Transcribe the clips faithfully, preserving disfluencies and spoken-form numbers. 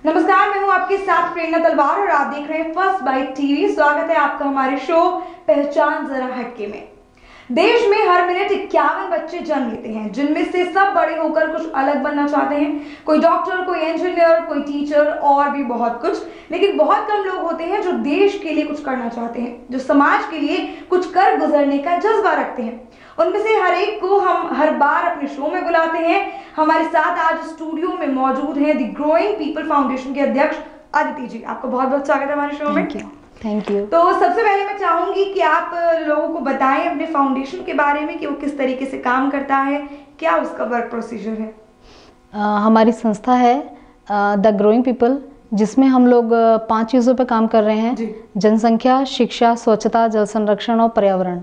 नमस्कार, मैं हूं आपके साथ प्रेरणा तलवार और आप देख रहे हैं फर्स्ट बाइट टीवी। स्वागत है आपका हमारे शो पहचान जरा हटके में। देश में हर मिनट इक्यावन बच्चे जन्म लेते हैं, जिनमें से सब बड़े होकर कुछ अलग बनना चाहते हैं। कोई डॉक्टर, कोई इंजीनियर, कोई टीचर और भी बहुत कुछ। लेकिन बहुत कम लोग होते हैं जो देश के लिए कुछ करना चाहते हैं, जो समाज के लिए कुछ कर गुजरने का जज्बा रखते हैं। उनमें से हर एक को हम हर बार अपने शो में बुलाते हैं। हमारे साथ आज स्टूडियो में मौजूद हैं द ग्रोइंग पीपल फाउंडेशन के अध्यक्ष अदिति जी। आपको बहुत बहुत स्वागत है हमारे शो में। Thank you. तो सबसे पहले मैं चाहूंगी कि आप लोगों को बताएं अपने फाउंडेशन के बारे में कि वो किस तरीके से काम करता है, क्या उसका वर्क प्रोसीजर है। uh, हमारी संस्था है द ग्रोइंग पीपल, जिसमें हम लोग uh, पांच चीज़ों पे काम कर रहे हैं। जनसंख्या, शिक्षा, स्वच्छता, जल संरक्षण और पर्यावरण।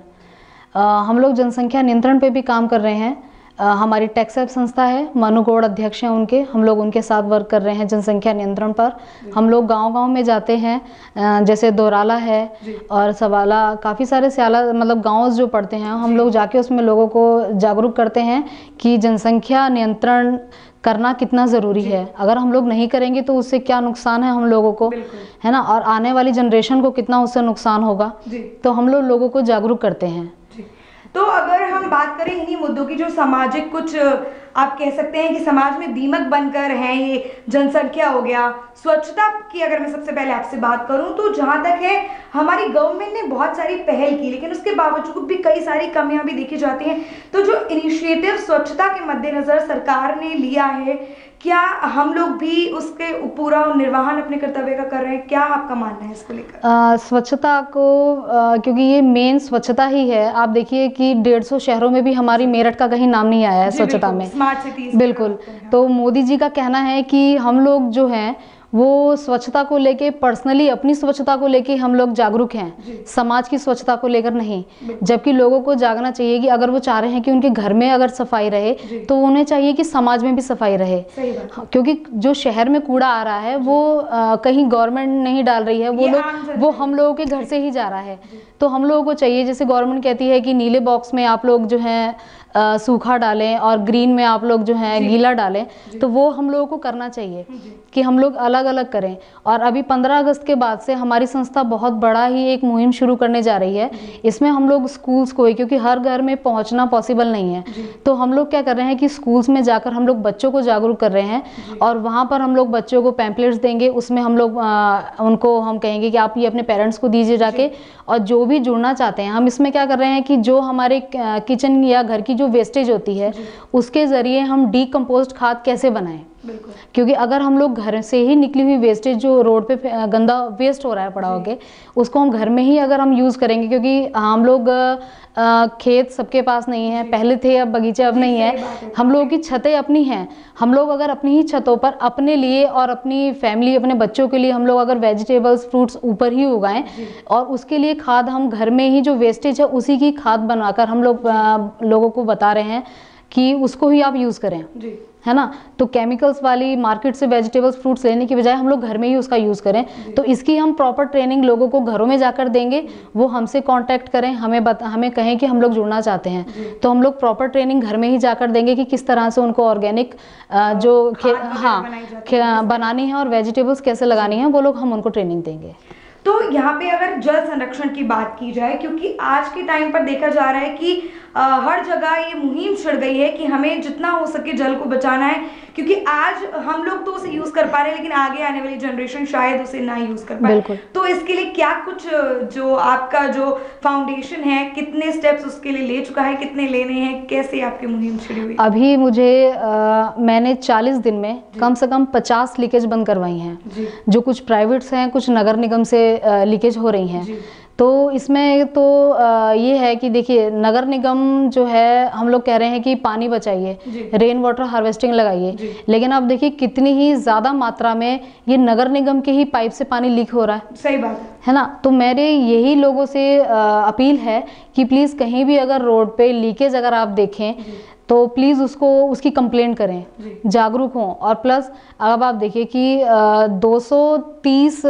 uh, हम लोग जनसंख्या नियंत्रण पे भी काम कर रहे हैं। Uh, हमारी टेक्सएप संस्था है, मनु गौड़ अध्यक्ष हैं उनके, हम लोग उनके साथ वर्क कर रहे हैं जनसंख्या नियंत्रण पर। हम लोग गांव-गांव में जाते हैं, uh, जैसे दोराला है और सवाला, काफ़ी सारे स्याला मतलब गांव जो पड़ते हैं, हम लोग जाके उसमें लोगों को जागरूक करते हैं कि जनसंख्या नियंत्रण करना कितना ज़रूरी है। अगर हम लोग नहीं करेंगे तो उससे क्या नुकसान है हम लोगों को, है ना, और आने वाली जनरेशन को कितना उससे नुकसान होगा। तो हम लोग लोगों को जागरूक करते हैं। तो अगर हम बात करें इन्हीं मुद्दों की जो सामाजिक कुछ आप कह सकते हैं कि समाज में दीमक बनकर हैं, ये जनसंख्या हो गया, स्वच्छता की अगर मैं सबसे पहले आपसे बात करूं तो जहां तक है हमारी गवर्नमेंट ने बहुत सारी पहल की, लेकिन उसके बावजूद भी कई सारी कमियां भी देखी जाती हैं। तो जो इनिशिएटिव स्वच्छता के मद्देनजर सरकार ने लिया है, क्या हम लोग भी उसके पूरा निर्वहन अपने कर्तव्य का कर रहे हैं? क्या आपका मानना है इसको लेकर? स्वच्छता को आ, क्योंकि ये मेन स्वच्छता ही है। आप देखिए कि डेढ़ सौ शहरों में भी हमारी मेरठ का कहीं नाम नहीं आया है स्वच्छता में। स्मार्ट सिटीज बिल्कुल। तो मोदी जी का कहना है कि हम लोग जो हैं वो स्वच्छता को लेके पर्सनली अपनी स्वच्छता को लेके हम लोग जागरूक हैं, समाज की स्वच्छता को लेकर नहीं। जबकि लोगों को जागना चाहिए कि अगर वो चाह रहे हैं कि उनके घर में अगर सफाई रहे तो उन्हें चाहिए कि समाज में भी सफाई रहे। क्योंकि जो शहर में कूड़ा आ रहा है वो आ, कहीं गवर्नमेंट नहीं डाल रही है, वो लोग वो हम लोगों के घर से ही जा रहा है। तो हम लोगों को चाहिए, जैसे गवर्नमेंट कहती है कि नीले बॉक्स में आप लोग जो है आ, सूखा डालें और ग्रीन में आप लोग जो है गीला डालें, तो वो हम लोगों को करना चाहिए कि हम लोग अलग अलग करें। और अभी पंद्रह अगस्त के बाद से हमारी संस्था बहुत बड़ा ही एक मुहिम शुरू करने जा रही है। इसमें हम लोग स्कूल्स को, क्योंकि हर घर में पहुंचना पॉसिबल नहीं है, तो हम लोग क्या कर रहे हैं कि स्कूल्स में जाकर हम लोग बच्चों को जागरूक कर रहे हैं। और वहाँ पर हम लोग बच्चों को पैम्पलेट्स देंगे, उसमें हम लोग आ, उनको हम कहेंगे कि आप ये अपने पेरेंट्स को दीजिए जाके। और जो भी जुड़ना चाहते हैं, हम इसमें क्या कर रहे हैं कि जो हमारे किचन या घर की जो वेस्टेज होती है उसके ज़रिए हम डीकम्पोज्ड खाद कैसे बनाएं। क्योंकि अगर हम लोग घर से ही निकली हुई वेस्टेज जो रोड पे गंदा वेस्ट हो रहा है पड़ा होके, उसको हम घर में ही अगर हम यूज़ करेंगे, क्योंकि हम लोग आ, खेत सबके पास नहीं है, पहले थे अब बगीचे अब नहीं है, हम लोगों की छतें अपनी हैं। हम लोग अगर अपनी ही छतों पर अपने लिए और अपनी फैमिली, अपने बच्चों के लिए हम लोग अगर वेजिटेबल्स फ्रूट्स ऊपर ही उगाएं और उसके लिए खाद हम घर में ही जो वेस्टेज है उसी की खाद बनाकर हम लोग लोगों को बता रहे हैं कि उसको ही आप यूज़ करें, है ना। तो केमिकल्स वाली मार्केट से वेजिटेबल्स फ्रूट्स लेने की बजाय हम लोग घर में ही उसका यूज़ करें। तो इसकी हम प्रॉपर ट्रेनिंग लोगों को घरों में जाकर देंगे, वो हमसे कांटेक्ट करें, हमें बता हमें कहें कि हम लोग जुड़ना चाहते हैं, तो हम लोग प्रॉपर ट्रेनिंग घर में ही जाकर देंगे कि किस तरह से उनको ऑर्गेनिक जो हाँ बनानी है और वेजिटेबल्स कैसे लगानी है, वो लोग हम उनको ट्रेनिंग देंगे। तो यहाँ पे अगर जल संरक्षण की बात की जाए, क्योंकि आज के टाइम पर देखा जा रहा है कि आ, हर जगह ये मुहिम छिड़ गई है कि हमें जितना हो सके जल को बचाना है, क्योंकि आज हम लोग तो उसे यूज कर पा रहे हैं लेकिन आगे आने वाली जनरेशन शायद उसे ना यूज कर पाए। तो इसके लिए क्या कुछ जो आपका जो फाउंडेशन है कितने स्टेप्स उसके लिए ले चुका है, कितने लेने हैं, कैसे आपकी मुहिम छिड़ी हुई? अभी मुझे आ, मैंने चालीस दिन में कम से कम पचास लीकेज बंद करवाई हैं, जो कुछ प्राइवेट्स हैं, कुछ नगर निगम से लीकेज हो रही हैं। तो इसमें तो ये है कि देखिए, नगर निगम जो है हम लोग कह रहे हैं कि पानी बचाइए, रेन वाटर हार्वेस्टिंग लगाइए, लेकिन आप देखिए कितनी ही ज़्यादा मात्रा में ये नगर निगम के ही पाइप से पानी लीक हो रहा है। सही बात है ना। तो मेरे यही लोगों से अपील है कि प्लीज़ कहीं भी अगर रोड पे लीकेज अगर आप देखें तो प्लीज़ उसको उसकी कंप्लेंट करें, जागरूक हों। और प्लस अब आप देखिए कि दो सौ तीस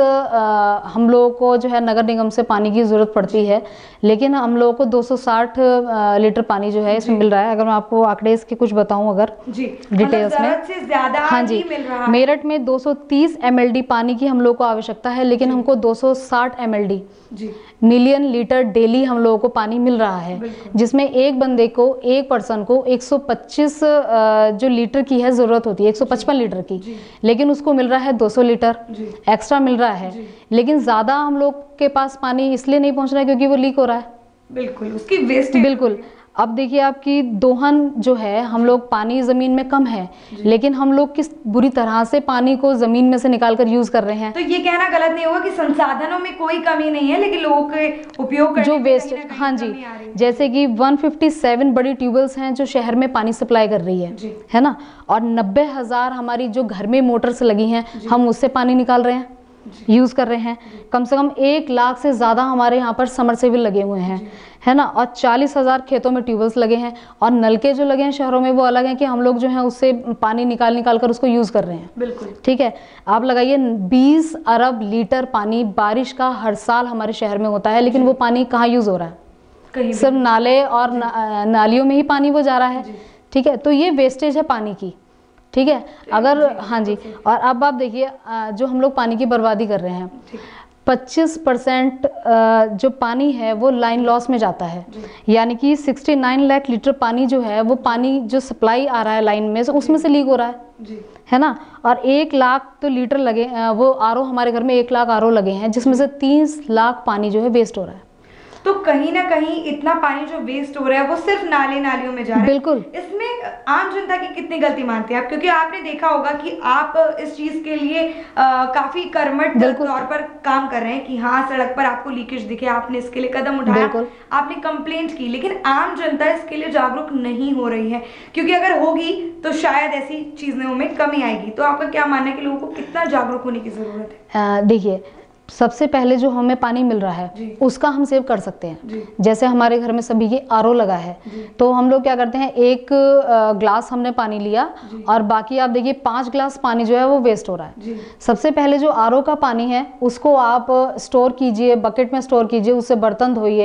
हम लोगों को जो है नगर निगम से पानी की ज़रूरत पड़ती है, लेकिन हम लोगों को दो सौ साठ लीटर पानी जो है इसमें मिल रहा है। अगर मैं आपको आंकड़े इसके कुछ बताऊं अगर डिटेल्स में, से ज्यादा हाँ जी, मिल रहा है। मेरठ में दो सौ तीस एम एल डी पानी की हम लोग को आवश्यकता है, लेकिन हमको दो सौ साठ M L D million litre daily हम लोगों को पानी मिल रहा है, जिसमें एक बंदे को, एक पर्सन को एक सौ पच्चीस जो लीटर की है ज़रूरत होती है, एक सौ पचपन लीटर की, लेकिन उसको मिल रहा है दो सौ लीटर एक्स्ट्रा मिल रहा है। लेकिन ज़्यादा हम लोग के पास पानी इसलिए नहीं पहुंच रहा है क्योंकि वो लीक हो रहा है। बिल्कुल, उसकी वेस्टेज। बिल्कुल। अब देखिए आपकी दोहन जो है, हम लोग पानी ज़मीन में कम है, लेकिन हम लोग किस बुरी तरह से पानी को ज़मीन में से निकाल कर यूज़ कर रहे हैं। तो ये कहना गलत नहीं होगा कि संसाधनों में कोई कमी नहीं है, लेकिन लोगों के उपयोग करने जो में वेस्ट, कहीं ना कहीं हाँ जी, कमी आ रही है। जैसे कि एक सौ सत्तावन बड़ी ट्यूबवेल्स हैं जो शहर में पानी सप्लाई कर रही है, है ना, और नब्बे हज़ार हमारी जो घर में मोटर्स लगी हैं, हम उससे पानी निकाल रहे हैं, यूज़ कर रहे हैं। कम से कम एक लाख से ज़्यादा हमारे यहाँ पर समरसेबल लगे हुए हैं, है ना, और चालीस हज़ार खेतों में ट्यूबवेल्स लगे हैं, और नलके जो लगे हैं शहरों में वो अलग हैं कि हम लोग जो है उससे पानी निकाल निकाल कर उसको यूज़ कर रहे हैं। बिल्कुल, ठीक है। आप लगाइए बीस अरब लीटर पानी बारिश का हर साल हमारे शहर में होता है, लेकिन वो पानी कहाँ यूज़ हो रहा है? कहीं सिर्फ नाले और ना, नालियों में ही पानी वो जा रहा है। ठीक है, तो ये वेस्टेज है पानी की। ठीक है, अगर, हाँ जी, और अब आप देखिए जो हम लोग पानी की बर्बादी कर रहे हैं, पच्चीस परसेंट जो पानी है वो लाइन लॉस में जाता है, यानी कि उनहत्तर लाख लीटर पानी जो है वो पानी जो सप्लाई आ रहा है लाइन में से उसमें से लीक हो रहा है, है ना। और एक लाख तो लीटर लगे, वो आर ओ हमारे घर में एक लाख आर ओ लगे हैं, जिसमें से तीस लाख पानी जो है वेस्ट हो रहा है। तो कहीं ना कहीं इतना पानी जो वेस्ट हो रहा है वो सिर्फ नाले नालियों में जा रहा है। बिल्कुल। इसमें आम जनता की कितनी गलती मानते हैं आप? क्योंकि आपने देखा होगा कि आप इस चीज के लिए आ, काफी कर्मठ तौर पर काम कर रहे हैं कि हाँ, सड़क पर आपको लीकेज दिखे, आपने इसके लिए कदम उठाया, आपने कंप्लेंट की, लेकिन आम जनता इसके लिए जागरूक नहीं हो रही है, क्योंकि अगर होगी तो शायद ऐसी चीजों में कमी आएगी। तो आपका क्या मानना है कि लोगों को कितना जागरूक होने की जरूरत है? देखिए, सबसे पहले जो हमें पानी मिल रहा है उसका हम सेव कर सकते हैं। जैसे हमारे घर में सभी के आर ओ लगा है, तो हम लोग क्या करते हैं, एक ग्लास हमने पानी लिया और बाकी आप देखिए पांच ग्लास पानी जो है वो वेस्ट हो रहा है। सबसे पहले जो आर ओ का पानी है उसको आप स्टोर कीजिए, बकेट में स्टोर कीजिए, उससे बर्तन धोइए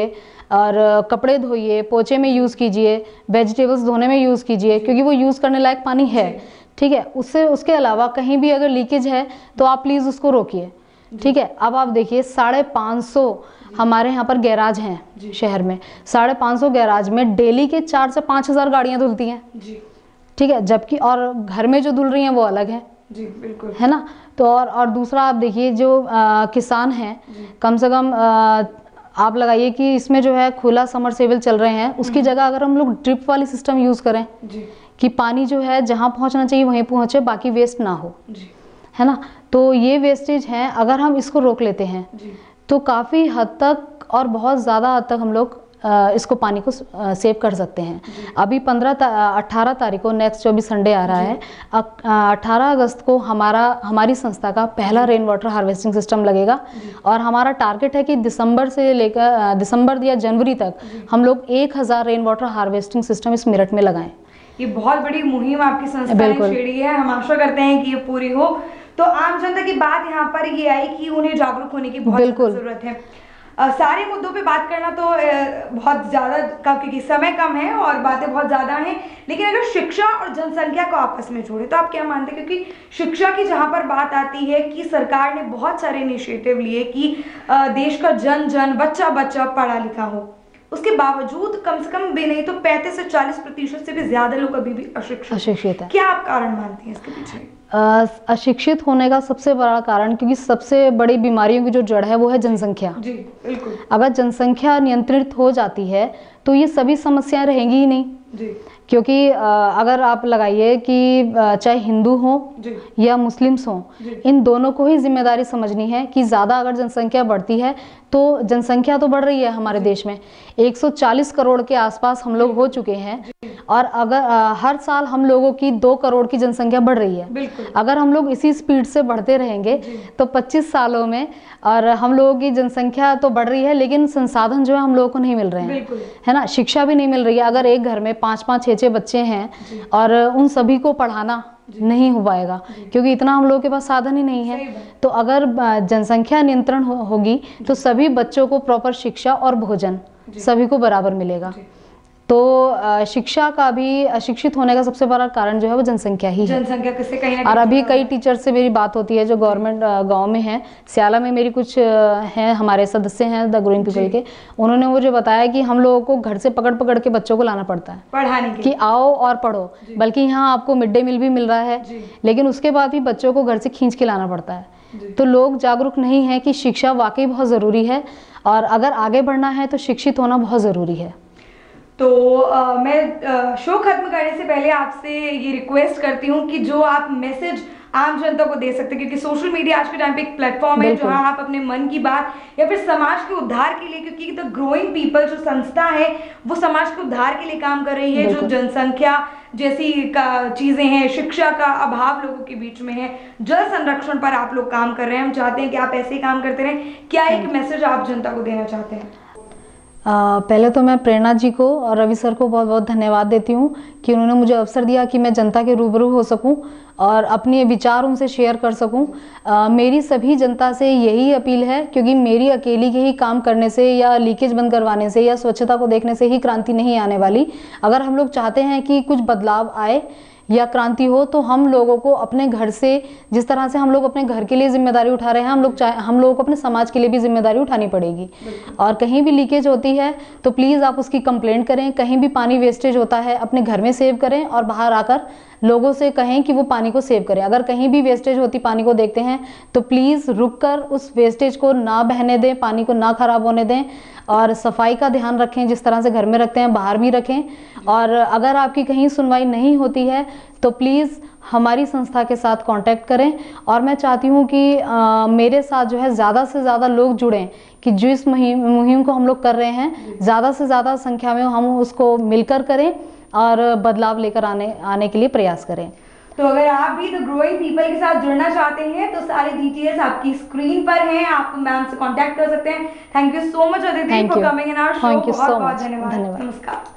और कपड़े धोइए, पोछे में यूज़ कीजिए, वेजिटेबल्स धोने में यूज़ कीजिए, क्योंकि वो यूज़ करने लायक पानी है। ठीक है, उससे उसके अलावा कहीं भी अगर लीकेज है तो आप प्लीज़ उसको रोकिए। ठीक है। अब आप देखिए साढ़े पाँच सौ हमारे यहाँ पर गैराज हैं शहर में, साढ़े पाँच सौ गैराज में डेली के चार से पाँच हज़ार गाड़ियाँ धुलती हैं। ठीक है, जबकि और घर में जो धुल रही हैं वो अलग हैं। जी बिल्कुल, है ना। तो और और दूसरा आप देखिए जो आ, किसान हैं, कम से कम आ, आप लगाइए कि इसमें जो है खुला समरसेबल चल रहे हैं, उसकी जगह अगर हम लोग ड्रिप वाली सिस्टम यूज़ करें कि पानी जो है जहाँ पहुँचना चाहिए वहीं पहुँचे, बाकी वेस्ट ना हो, है ना। तो ये वेस्टेज है, अगर हम इसको रोक लेते हैं तो काफ़ी हद तक और बहुत ज़्यादा हद तक हम लोग इसको पानी को सेव कर सकते हैं। अभी पंद्रह अट्ठारह तारीख को नेक्स्ट जो भी संडे आ रहा है, अट्ठारह अगस्त को हमारा हमारी संस्था का पहला रेन वाटर हार्वेस्टिंग सिस्टम लगेगा और हमारा टारगेट है कि दिसंबर से लेकर दिसंबर या जनवरी तक हम लोग एक हज़ार रेन वाटर हार्वेस्टिंग सिस्टम इस मेरठ में लगाएं। ये बहुत बड़ी मुहिम आपकी संस्था ने छेड़ी है, हम आशा करते हैं कि ये पूरी हो। तो आम जनता की बात यहाँ पर ये आई कि उन्हें जागरूक होने की बहुत जरूरत है। आ, सारे मुद्दों पे बात करना तो आ, बहुत ज़्यादा, क्योंकि समय कम है और बातें बहुत ज़्यादा हैं, लेकिन अगर शिक्षा और जनसंख्या को आपस में जोड़े तो आप क्या मानते हैं? क्योंकि शिक्षा की जहाँ पर बात आती है कि सरकार ने बहुत सारे इनिशिएटिव लिए कि आ, देश का जन जन बच्चा बच्चा पढ़ा लिखा हो, उसके बावजूद कम से कम भी नहीं तो पैंतीस से चालीस प्रतिशत से भी ज्यादा लोग अभी भी अशिक्षित अशिक्षित है। क्या आप कारण मानती हैं इसके पीछे? अशिक्षित होने का सबसे बड़ा कारण, क्योंकि सबसे बड़ी बीमारियों की जो जड़ है वो है जनसंख्या। जी बिल्कुल। अगर जनसंख्या नियंत्रित हो जाती है तो ये सभी समस्याएं रहेंगी ही नहीं। जी। क्योंकि अगर आप लगाइए कि चाहे हिंदू हो या मुस्लिम्स हो, इन दोनों को ही जिम्मेदारी समझनी है कि ज़्यादा अगर जनसंख्या बढ़ती है तो जनसंख्या तो बढ़ रही है हमारे देश में, एक सौ चालीस करोड़ के आसपास हम लोग हो चुके हैं और अगर आ, हर साल हम लोगों की दो करोड़ की जनसंख्या बढ़ रही है। अगर हम लोग इसी स्पीड से बढ़ते रहेंगे तो पच्चीस सालों में और हम लोगों की जनसंख्या तो बढ़ रही है लेकिन संसाधन जो है हम लोगों को नहीं मिल रहे हैं, है ना। शिक्षा भी नहीं मिल रही है। अगर एक घर में पाँच पाँच छः छः बच्चे हैं और उन सभी को पढ़ाना नहीं हो पाएगा, क्योंकि इतना हम लोगों के पास साधन ही नहीं है। तो अगर जनसंख्या नियंत्रण हो, होगी तो सभी बच्चों को प्रॉपर शिक्षा और भोजन सभी को बराबर मिलेगा। तो शिक्षा का भी, अशिक्षित होने का सबसे बड़ा कारण जो है वो जनसंख्या ही है। जनसंख्या किससे कहीं ना और अभी कई टीचर से मेरी बात होती है जो गवर्नमेंट गांव में है, सियाला में मेरी कुछ हैं हमारे सदस्य हैं द ग्रोइंग पीपल के, उन्होंने मुझे बताया कि हम लोगों को घर से पकड़ पकड़ के बच्चों को लाना पड़ता है पढ़ाने के कि आओ और पढ़ो। बल्कि यहाँ आपको मिड डे मील भी मिल रहा है, लेकिन उसके बाद भी बच्चों को घर से खींच के लाना पड़ता है। तो लोग जागरूक नहीं है कि शिक्षा वाकई बहुत ज़रूरी है और अगर आगे बढ़ना है तो शिक्षित होना बहुत ज़रूरी है। तो आ, मैं आ, शो खत्म करने से पहले आपसे ये रिक्वेस्ट करती हूँ कि जो आप मैसेज आम जनता को दे सकते हैं, क्योंकि सोशल मीडिया आज के टाइम पे एक प्लेटफॉर्म है जहां आप अपने मन की बात या फिर समाज के उद्धार के लिए, क्योंकि द ग्रोइंग पीपल जो संस्था है वो समाज के उद्धार के लिए काम कर रही है। जो जनसंख्या जैसी का चीजें हैं, शिक्षा का अभाव लोगों के बीच में है, जल संरक्षण पर आप लोग काम कर रहे हैं। हम चाहते हैं कि आप ऐसे ही काम करते रहें। क्या एक मैसेज आप जनता को देना चाहते हैं? Uh, पहले तो मैं प्रेरणा जी को और रवि सर को बहुत बहुत धन्यवाद देती हूँ कि उन्होंने मुझे अवसर दिया कि मैं जनता के रूबरू हो सकूँ और अपने विचार उनसे शेयर कर सकूँ। uh, मेरी सभी जनता से यही अपील है, क्योंकि मेरी अकेली के ही काम करने से या लीकेज बंद करवाने से या स्वच्छता को देखने से ही क्रांति नहीं आने वाली। अगर हम लोग चाहते हैं कि कुछ बदलाव आए या क्रांति हो तो हम लोगों को अपने घर से, जिस तरह से हम लोग अपने घर के लिए जिम्मेदारी उठा रहे हैं, हम लोग चाहे हम लोगों को अपने समाज के लिए भी जिम्मेदारी उठानी पड़ेगी। और कहीं भी लीकेज होती है तो प्लीज़ आप उसकी कंप्लेंट करें। कहीं भी पानी वेस्टेज होता है अपने घर में सेव करें और बाहर आकर लोगों से कहें कि वो पानी को सेव करें। अगर कहीं भी वेस्टेज होती पानी को देखते हैं तो प्लीज़ रुक कर उस वेस्टेज को ना बहने दें, पानी को ना खराब होने दें और सफाई का ध्यान रखें। जिस तरह से घर में रखते हैं बाहर भी रखें। और अगर आपकी कहीं सुनवाई नहीं होती है तो प्लीज़ हमारी संस्था के साथ कांटेक्ट करें। और मैं चाहती हूँ कि आ, मेरे साथ जो है ज़्यादा से ज़्यादा लोग जुड़ें, कि जो इस मुहिम मुहिम को हम लोग कर रहे हैं ज़्यादा से ज़्यादा संख्या में हम उसको मिलकर करें और बदलाव लेकर आने आने के लिए प्रयास करें। तो अगर आप भी द ग्रोइंग पीपल के साथ जुड़ना चाहते हैं तो सारी डिटेल्स आपकी स्क्रीन पर हैं, आप मैम से कांटेक्ट कर सकते हैं। Thank you so much Aditi for coming in our show. बहुत बहुत धन्यवाद। नमस्कार।